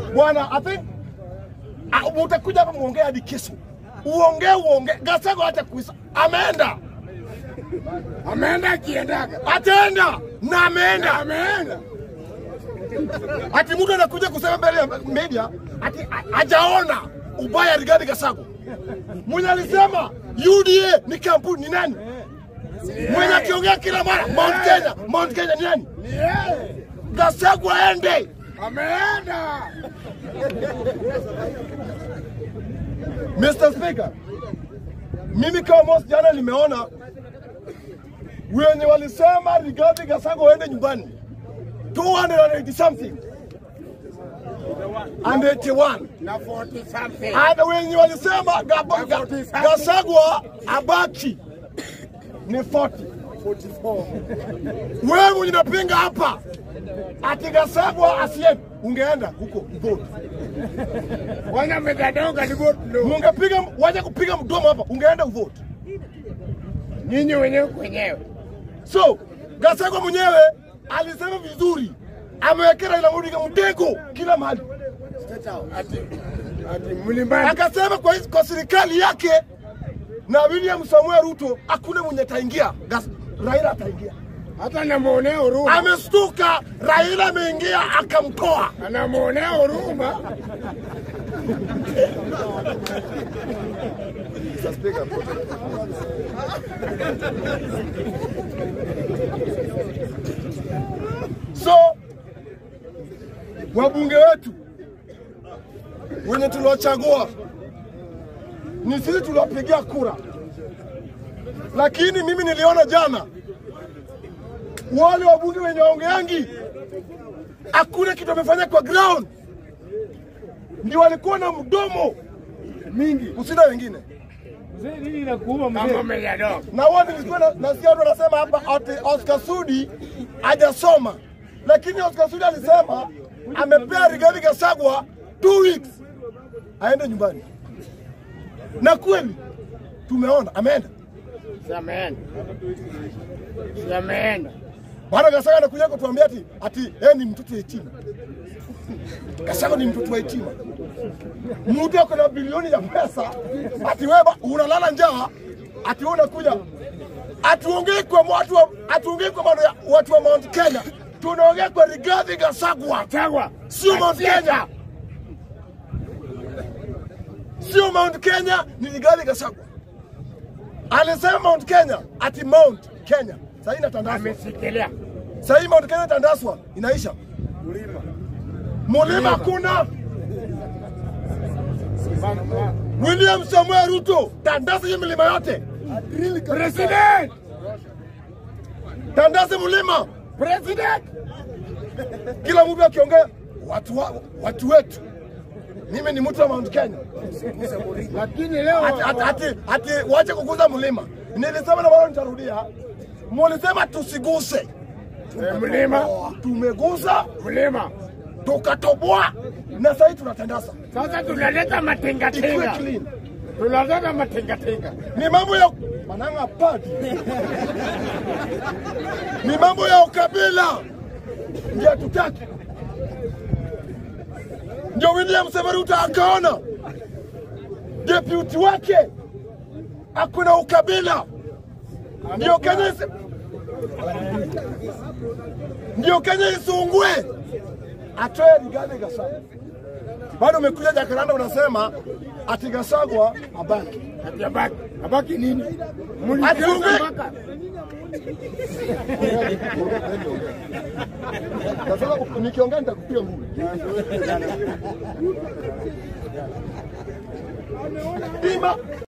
Bwana, I think utakuja hapa muongea hadi kesho. Uongee. Gachagua hata kuisa. Ameenda kiendaga. Ataenda na ameenda. Ati mtu anakuja kusema mbele ya media ati hajaona ubaya Rigathi Gachagua. Mwenye alisema UDA ni kampuni ni nani? Mwenye akiongea kila mara Mount Kenya ni nani? Gachagua aende. Ameenda. Mr. Speaker, mimi kama most jana nimeona wenye walisema Rigathi Gachagua aende nyumbani 280 something and 81 na 40 something. Hata wenye walisema Gachagua abaki ni 44. Wewe unapinga hapa ati Gachagua asiye, ungeenda huko vote. Wana mtadonga ni vote no. Ungepiga waje kupiga mdomo hapa, ungeenda vote. Nyinyi wenyewe. So, Gachagua mwenyewe alisema vizuri. Amewekera Raila Odinga mtego kila mahali. Ati mlimani. Akasema kwa serikali yake na William Samuel Ruto hakuna mwenye ataingia. Raila ataingia. Hata anamuonea huruma. Amestuka, Raila ameingia akamtoa. Anamuonea huruma. So, wabunge wetu wenye tuliwachagua ni sisi tuliwapigia kura, lakini mimi niliona jana wale wabunge wenye waongeangi hakuna kitu wamefanya kwa ground, ndio walikuwa na mdomo mingi kushinda wengine. Mzee nini inakuuma mzee? Kama meyado. Na wao nilikuwa nasikia watu wanasema hapa ati Oscar Sudi hajasoma, lakini Oscar Sudi alisema amepea Rigathi Gachagua 2 weeks aende nyumbani, na kweli tumeona ameenda. Ameenda. Bwana Gachagua anakuja kutuambia ati ni mtoto yatima. Gachagua ni mtoto wa yatima. Mtu ako na bilioni ya pesa, ati wewe unalala njaa, ati wewe unakuja. Atuongee kwa watu wa Mount Kenya. Tunaongea kwa Rigathi Gachagua. Sio Mount Kenya. Sio Mount Kenya, ni Rigathi Gachagua. Alisema Mount Kenya, ati Mount Kenya. Sasa inatandazwa. Amesikilia. Sasa Mount Kenya tandazwa, inaisha. Mulima kuna. William Samuel Ruto, tandaza hiyo milima yote. President! Tandaza mulima. President! Kila mtu akiongea watu wetu. Mimi ni mtu wa Mount Kenya. Lakini leo ati wache kuguza mulima. Nilisema na bado nitarudia. Mulisema tusiguse mlima. Tumeguza Mlima. Tukatoboa na sasa tunatandaza. Sasa tunaleta matenga. Tunaleta matenga. Ni mambo ya mananga padi. Ni mambo ya ukabila. Ndio tutaki. Ndio William Samuel akaona deputy wake hakuna ukabila. Ndio Kenya isungwe. Atoe Rigathi Gachagua. Bado umekuja Jakaranda unasema ati Gachagua abaki. Ati abaki nini? Atiungwe. Sasa nikiongea nitakupiga ngumi. Bima